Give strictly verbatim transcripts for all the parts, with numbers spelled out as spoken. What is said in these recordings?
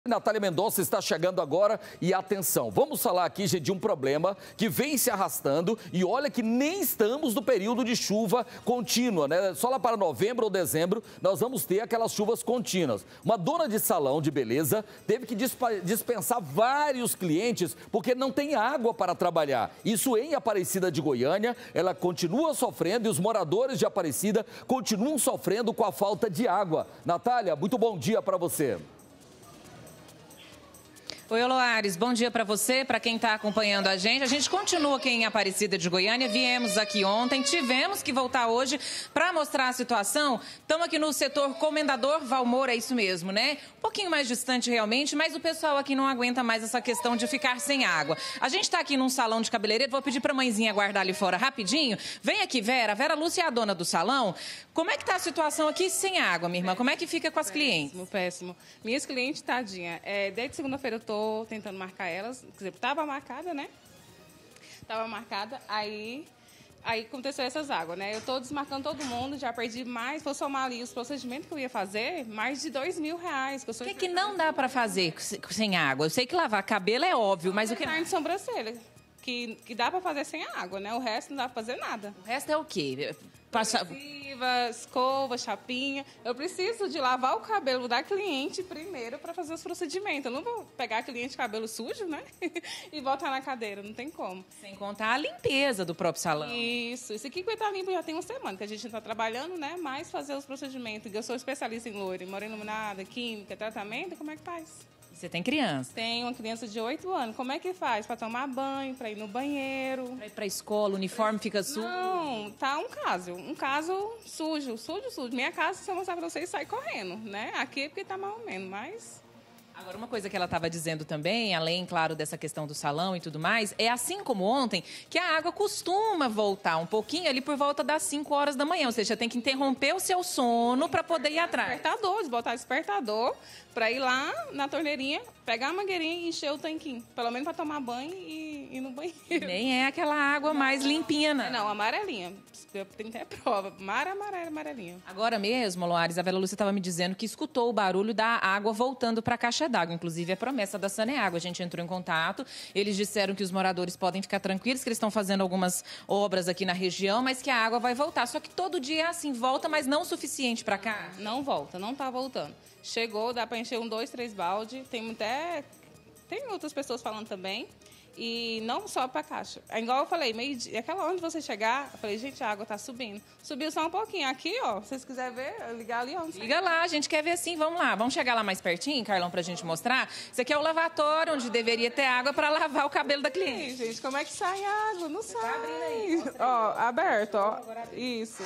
Natália Mendonça está chegando agora e atenção, vamos falar aqui, gente, de um problema que vem se arrastando e olha que nem estamos no período de chuva contínua, né? Só lá para novembro ou dezembro nós vamos ter aquelas chuvas contínuas. Uma dona de salão de beleza teve que dispensar vários clientes porque não tem água para trabalhar. Isso em Aparecida de Goiânia, ela continua sofrendo e os moradores de Aparecida continuam sofrendo com a falta de água. Natália, muito bom dia para você. Oi, Loares, bom dia para você, para quem está acompanhando a gente. A gente continua aqui em Aparecida de Goiânia, viemos aqui ontem, tivemos que voltar hoje para mostrar a situação. Estamos aqui no setor Comendador Valmor, é isso mesmo, né? Um pouquinho mais distante realmente, mas o pessoal aqui não aguenta mais essa questão de ficar sem água. A gente está aqui num salão de cabeleireiro, vou pedir para a mãezinha aguardar ali fora rapidinho. Vem aqui, Vera, Vera Lúcia é a dona do salão. Como é que está a situação aqui sem água, minha irmã? Como é que fica com as péssimo, clientes? Péssimo, péssimo. Minhas clientes, tadinha, é, desde segunda-feira eu tô tentando marcar elas, quer dizer, estava marcada, né? Estava marcada, aí, aí aconteceu essas águas, né? Eu estou desmarcando todo mundo, já perdi mais, vou somar ali os procedimentos que eu ia fazer, mais de dois mil reais. O que, que não dá para fazer sem água? Eu sei que lavar cabelo é óbvio, mas o que... Carne de sobrancelha, que, que dá para fazer sem água, né? O resto não dá para fazer nada. O resto é o quê? Passa... Escova, chapinha. Eu preciso de lavar o cabelo da cliente primeiro para fazer os procedimentos. Eu não vou pegar a cliente de cabelo sujo, né? E botar na cadeira, não tem como. Sem contar a limpeza do próprio salão. Isso. Isso aqui que tá limpo já tem uma semana, que a gente está trabalhando, né? Mas fazer os procedimentos. Eu sou especialista em loira, morena iluminada, química, tratamento. Como é que faz? Você tem criança? Tenho uma criança de oito anos. Como é que faz? Para tomar banho, para ir no banheiro. Para ir para a escola, o uniforme fica sujo? Não, tá um caso. Um caso sujo, sujo, sujo. Minha casa, se eu mostrar para vocês, sai correndo, né? Aqui é porque tá mal menos, mas... Agora, uma coisa que ela estava dizendo também, além, claro, dessa questão do salão e tudo mais, é assim como ontem, que a água costuma voltar um pouquinho ali por volta das cinco horas da manhã. Ou seja, tem que interromper o seu sono para poder ir atrás. Despertador, botar despertador para ir lá na torneirinha, pegar a mangueirinha e encher o tanquinho. Pelo menos para tomar banho e ir no banheiro. E nem é aquela água mais limpinha, não. Não, amarelinha. Tem até prova. Mar amarela, amarelinha. Agora mesmo, Loares, a Vera Lúcia estava me dizendo que escutou o barulho da água voltando para a caixa d'água. Inclusive, a promessa da Saneágua. A gente entrou em contato. Eles disseram que os moradores podem ficar tranquilos, que eles estão fazendo algumas obras aqui na região, mas que a água vai voltar. Só que todo dia é assim, volta, mas não o suficiente para cá. Não volta, não está voltando. Chegou, dá para encher um, dois, três balde. Tem até... Tem outras pessoas falando também. E não só para a caixa. É igual eu falei, meio dia, aquela hora de você chegar, eu falei, gente, a água tá subindo. Subiu só um pouquinho. Aqui, ó, se vocês quiserem ver, ligar ali, ó. Liga lá, a gente quer ver sim, vamos lá. Vamos chegar lá mais pertinho, Carlão, pra gente mostrar. Isso aqui é o lavatório, onde deveria ter água para lavar o cabelo da cliente. Sim, gente, como é que sai a água? Não você sai. Tá abrindo aí, ó, aberto, ó. Isso.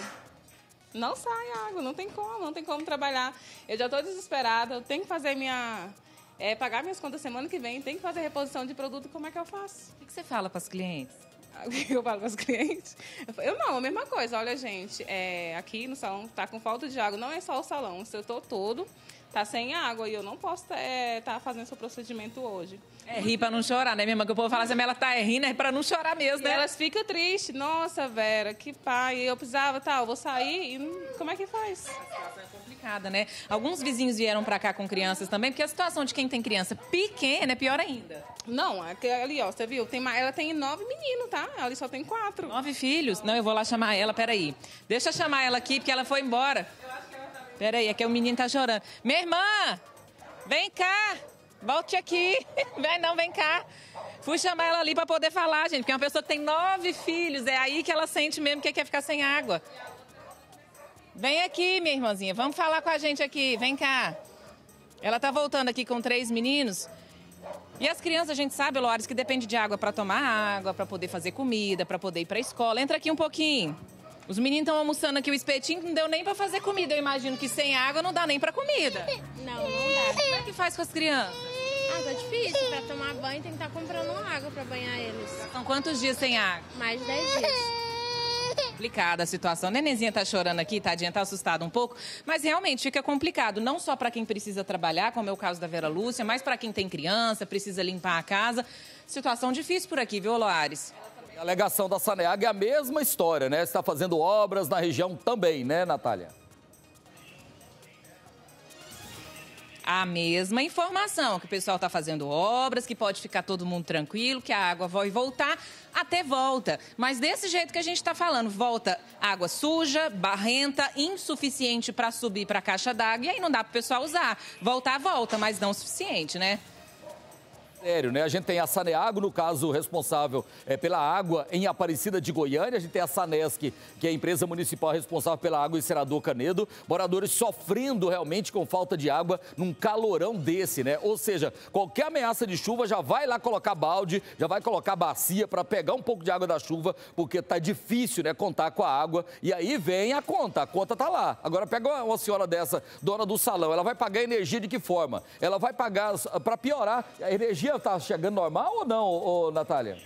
Não sai água, não tem como, não tem como trabalhar. Eu já tô desesperada, eu tenho que fazer minha... É, pagar minhas contas semana que vem, tem que fazer reposição de produto, como é que eu faço? O que você fala para as clientes? O que eu falo para as clientes? Eu não, a mesma coisa. Olha, gente, é, aqui no salão tá com falta de água, não é só o salão, o setor todo tá sem água e eu não posso estar é, tá fazendo seu procedimento hoje. É rir para não chorar, né, minha irmã? Que o povo fala assim, ela tá é rindo, é para não chorar mesmo, né? E elas ficam tristes. Nossa, Vera, que pai. Eu precisava, tá, eu vou sair e como é que faz? A situação é complicada, né? Alguns vizinhos vieram para cá com crianças também, porque a situação de quem tem criança pequena é pior ainda. Não, ali, ó, você viu? Tem, ela tem nove meninos, tá? Ela só tem quatro. Nove filhos? Não, eu vou lá chamar ela, peraí. Deixa eu chamar ela aqui, porque ela foi embora. Peraí, é que o menino tá chorando. Minha irmã, vem cá. Volte aqui. Vem não, vem cá. Fui chamar ela ali para poder falar, gente, porque é uma pessoa que tem nove filhos. É aí que ela sente mesmo que quer ficar sem água. Vem aqui, minha irmãzinha. Vamos falar com a gente aqui. Vem cá. Ela tá voltando aqui com três meninos. E as crianças, a gente sabe, Loares, que depende de água para tomar água, para poder fazer comida, para poder ir para a escola. Entra aqui um pouquinho. Os meninos estão almoçando aqui o espetinho, não deu nem para fazer comida. Eu imagino que sem água não dá nem para comida. Não, não dá. Como é que faz com as crianças? Água é difícil. Para tomar banho tem que estar comprando água para banhar eles. São quantos dias sem água? Mais de dez dias. Complicada a situação. A nenenzinha tá chorando aqui, tadinha, tá assustada um pouco. Mas realmente fica complicado, não só para quem precisa trabalhar, como é o caso da Vera Lúcia, mas para quem tem criança, precisa limpar a casa. Situação difícil por aqui, viu, Loares? A alegação da Saneágua é a mesma história, né? Está fazendo obras na região também, né, Natália? A mesma informação, que o pessoal está fazendo obras, que pode ficar todo mundo tranquilo, que a água vai voltar, até volta. Mas desse jeito que a gente está falando, volta água suja, barrenta, insuficiente para subir para a caixa d'água, e aí não dá para o pessoal usar. Voltar, volta, mas não o suficiente, né? Sério, né? A gente tem a Saneago, no caso, responsável é, pela água em Aparecida de Goiânia. A gente tem a Sanesc, que é a empresa municipal responsável pela água em Senador Canedo. Moradores sofrendo realmente com falta de água num calorão desse, né? Ou seja, qualquer ameaça de chuva já vai lá colocar balde, já vai colocar bacia para pegar um pouco de água da chuva, porque tá difícil, né, contar com a água. E aí vem a conta, a conta tá lá. Agora pega uma, uma senhora dessa, dona do salão, ela vai pagar energia de que forma? Ela vai pagar, para piorar, a energia está chegando normal ou não, ô, Natália?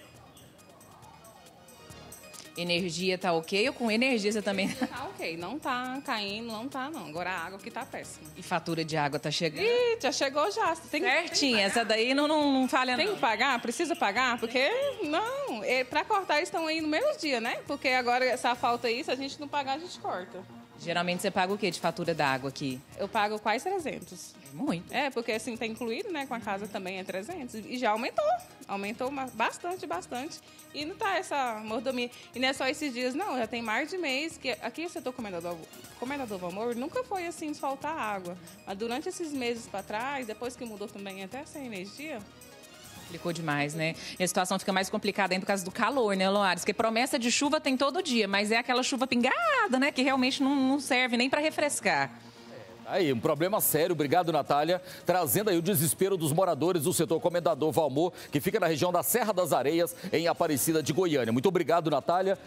Energia tá ok ou com energia você também? Tá ok, não tá caindo, não tá não. Agora a água que tá péssima. E fatura de água tá chegando? Ih, já chegou já. Tem, Certinho, tem essa daí não, não, não falha Tem não. que pagar? Precisa pagar? Porque, não, é, pra cortar eles estão aí no mesmo dia, né? Porque agora essa falta aí, se a gente não pagar, a gente corta. Geralmente você paga o quê de fatura da água aqui? Eu pago quase trezentos. Muito. É, porque assim, tá incluído, né? Com a casa também é trezentos. E já aumentou. Aumentou bastante, bastante. E não tá essa mordomia. E não é só esses dias, não. Já tem mais de mês que aqui o setor Comendador, Comendador Valmor nunca foi assim, faltar água. Mas durante esses meses para trás, depois que mudou também até sem energia... Complicou demais, né? E a situação fica mais complicada ainda por causa do calor, né, Loares? Porque promessa de chuva tem todo dia, mas é aquela chuva pingada, né? Que realmente não, não serve nem para refrescar. Aí, um problema sério. Obrigado, Natália. Trazendo aí o desespero dos moradores do setor Comendador Valmor, que fica na região da Serra das Areias, em Aparecida de Goiânia. Muito obrigado, Natália.